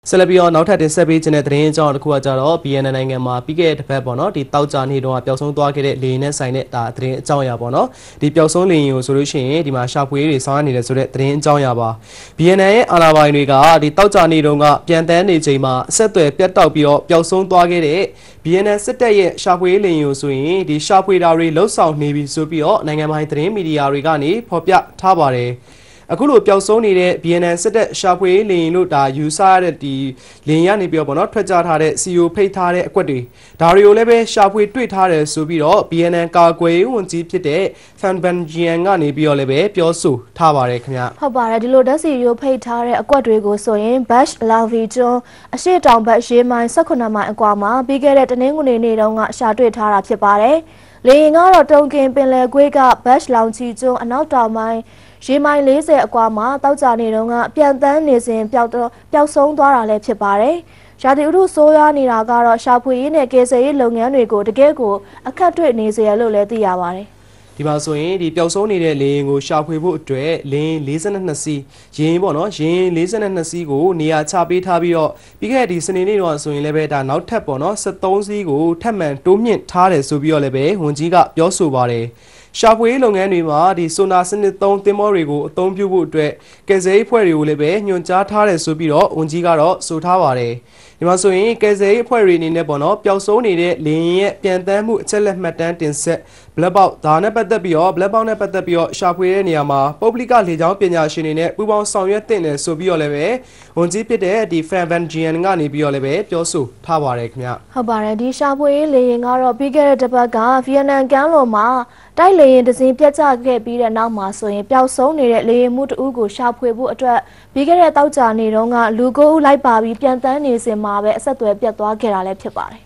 ဆက်လက်ပြီးတော့နောက်ထပ်တင်ဆက်ပေးခြင်းတဲ့သတင်းအကြောင်းတစ်ခုကကြတော့ BNN နိုင်ငံမှာပြီးခဲ့တဲ့တစ်ပတ်ပေါ့နော်ဒီတောက်ကြနေတော့ပျောက်ဆုံးသွားခဲ့တဲ့လေနဲ့ဆိုင်တဲ့ဒါသတင်းအကြောင်းအရာပေါ့နော်ဒီပျောက်ဆုံးလေရင်ကိုဆိုလို့ရှိရင်ဒီမှာရှာဖွေတွေဆောင်ရနေတယ်ဆိုတဲ့သတင်းအကြောင်းအရာပါ BNN ရဲ့အာဏာပိုင်တွေကဒီတောက်ကြနေတော့ကပြန်တန်းနေချိန်မှာအဆက်အသွယ်ပြတ်တောက်ပြီးတော့ပျောက်ဆုံးသွားခဲ့တဲ့ BNN စစ်တပ်ရဲ့ရှာဖွေလေရင်ကိုဆိုရင်ဒီရှာဖွေတာတွေလှုပ်ဆောင်နေပြီဆိုပြီးတော့နိုင်ငံပိုင်သတင်းမီဒီယာတွေကနေဖော်ပြထားပါတယ်အခုလိုပျောက်ဆုံးနေတဲ့ BNN စစ်တပ်ရှာဖွေလေရင်လို့ဒါယူဆရတဲ့ဒီလေရင်ကနေပြီးတော့ပေါ့နော်ထွက်ကြထားတဲ့ CEO ဖိတ်ထားတဲ့အကွက်တွေဒါတွေကိုလည်းပဲရှာဖွေတွေ့ထားတယ်ဆိုပြီးတော့ BNN ကာကွယ်ဝန်ကြီးဖြစ်တဲ့ Fan Banjian ကနေပြီးတော့လည်းပဲပြောဆိုထားပါတယ်ခင်ဗျဟုတ်ပါတယ်ဒီလိုတက် CEO ဖိတ်ထားတဲ့အကွက်တွေကိုဆိုရင် Bash Lavi ကျွန်းအရှိတောင်ဘက်ရေးမိုင်18မိုင်အကွာမှာပြီးခဲ့တဲ့တနင်္ဂနွေနေ့တုန်းကရှာတွေ့ထားတာဖြစ်ပါတယ်လေရင်ကတော့တုံကင်ပင်လယ်ကွေးက Bash လောင်ချီကျွန်းအနောက်တောင်ပိုင်းရေမိုင်40အကွာမှာတောက်ကြနေတုန်းကပြန်တန်းနေစဉ်ပျောက်ဆုံးသွားတာလည်းဖြစ်ပါတယ်။ရာသီဥတုဆိုးရွားနေတာကတော့ရှာဖွေရေးနဲ့ကယ်ဆယ်ရေးလုပ်ငန်းတွေကိုတကယ်ကိုအခက်တွေ့နေစေရလို့လည်းသိရပါတယ်။ဒီမှာဆိုရင်ဒီပျောက်ဆုံးနေတဲ့လေရင်ကိုရှာဖွေဖို့အတွက်လေရင်42စီးရင်ပေါ့နော်ရင်42စီးကိုနေရာချပေးထားပြီးတော့ပြီးခဲ့တဲ့ဒီစနေနေ့တော့ဆိုရင်လည်းပဲဒါနောက်ထပ်ပေါ့နော်73စီးကိုထပ်မံတိုးမြင့်ထားတယ်ဆိုပြီးတော့လည်းပဲဝန်ကြီးကပြောဆိုပါတယ်။ရှာဖွေလုပ်ငန်းတွေမှာဒီဆိုနာစနစ်3သင်္ဘောတွေကိုအသုံးပြုဖို့အတွက်ကယ်ဆယ်ရေးအဖွဲ့တွေကိုလည်းပဲညွှန်ကြားထားတယ်ဆိုပြီးတော့ဝန်ကြီးကတော့ဆိုထားပါတယ်ဒီမှာဆိုရင်ကယ်ဆယ်ရေးအဖွဲ့တွေအနေနဲ့ပေါ့နော်ပျောက်ဆုံးနေတဲ့လေရင်ရဲ့ပြန်တန်းမှုအချက်လက်မှတ်တမ်းတင်ဆက် Black Box ဒါနဲ့ပတ်သက်ပြီးတော့ Black Box နဲ့ပတ်သက်ပြီးတော့ရှာဖွေတဲ့နေရာမှာပုဂ္ဂလိကလေကြောင်းပညာရှင်တွေနဲ့ပူးပေါင်းဆောင်ရွက်တင်တယ်ဆိုပြီးတော့လည်းပဲဝန်ကြီးဖြစ်တဲ့ဒီ Fan Banjian ကနေပြီးတော့လည်းပဲပြောဆိုထားပါတယ်ခင်ဗျဟုတ်ပါတယ်ဒီရှာဖွေရေးလေရင်ကတော့ပြီးခဲ့တဲ့တစ်ပတ်က Vietnam ကမ်းလွန်မှာတိုက်လေရင်တစင်းပြတ်ကျခဲ့ပြီးတဲ့နောက်မှာဆိုရင်ပျောက်ဆုံးနေတဲ့လေရင်မှုတအုပ်ကိုရှာဖွေဖို့အတွက်ပြီးခဲ့တဲ့တောက်ကြနေတုန်းကလူ9ဦးလိုက်ပါပြီးပြန်တန်းနေစဉ်မှာပဲအဆက်အသွယ်ပြတ်သွားခဲ့တာလည်းဖြစ်ပါတယ်